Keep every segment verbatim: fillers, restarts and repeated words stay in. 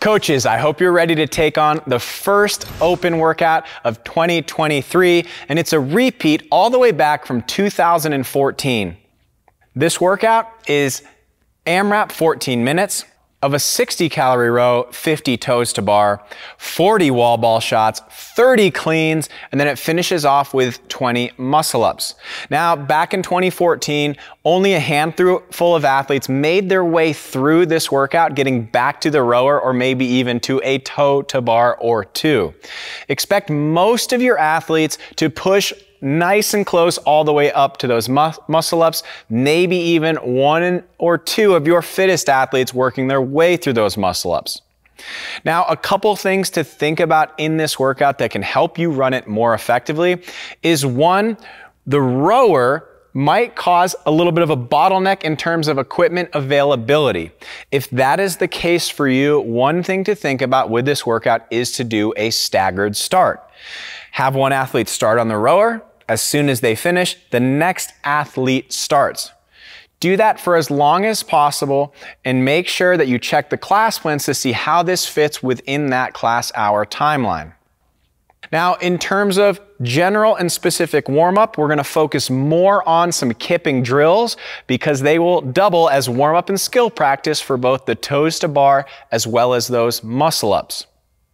Coaches, I hope you're ready to take on the first open workout of twenty twenty-three, and it's a repeat all the way back from two thousand fourteen. This workout is AMRAP fourteen minutes of a sixty calorie row, fifty toes to bar, forty wall ball shots, thirty cleans, and then it finishes off with twenty muscle ups. Now, back in twenty fourteen, only a handful of athletes made their way through this workout, getting back to the rower or maybe even to a toe to bar or two. Expect most of your athletes to push nice and close all the way up to those mu muscle ups, maybe even one or two of your fittest athletes working their way through those muscle ups. Now, a couple things to think about in this workout that can help you run it more effectively is one, the rower might cause a little bit of a bottleneck in terms of equipment availability. If that is the case for you, one thing to think about with this workout is to do a staggered start. Have one athlete start on the rower. As soon as they finish, the next athlete starts. Do that for as long as possible and make sure that you check the class plans to see how this fits within that class hour timeline. Now, in terms of general and specific warm-up, we're gonna focus more on some kipping drills because they will double as warm-up and skill practice for both the toes to bar as well as those muscle-ups.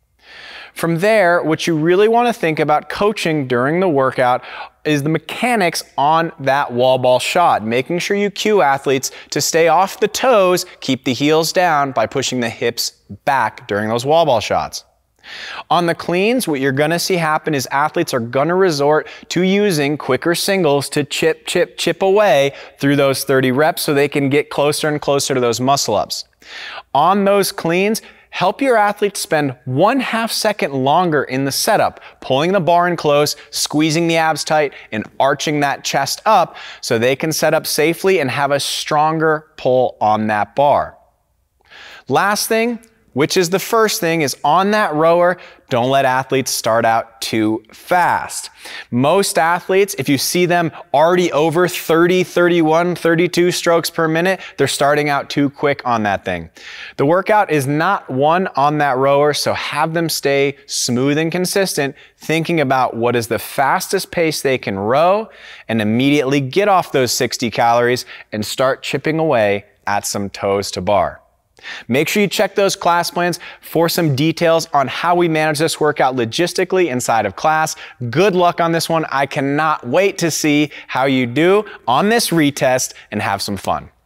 From there, what you really want to think about coaching during the workout is the mechanics on that wall ball shot, making sure you cue athletes to stay off the toes, keep the heels down by pushing the hips back during those wall ball shots. On the cleans, what you're going to see happen is athletes are going to resort to using quicker singles to chip, chip, chip away through those thirty reps so they can get closer and closer to those muscle ups. On those cleans, help your athletes spend one half second longer in the setup, pulling the bar in close, squeezing the abs tight, and arching that chest up so they can set up safely and have a stronger pull on that bar. Last thing, which is the first thing, is on that rower, don't let athletes start out too fast. Most athletes, if you see them already over thirty, thirty-one, thirty-two strokes per minute, they're starting out too quick on that thing. The workout is not one on that rower, so have them stay smooth and consistent, thinking about what is the fastest pace they can row, and immediately get off those sixty calories and start chipping away at some toes to bar. Make sure you check those class plans for some details on how we manage this workout logistically inside of class. Good luck on this one. I cannot wait to see how you do on this retest and have some fun.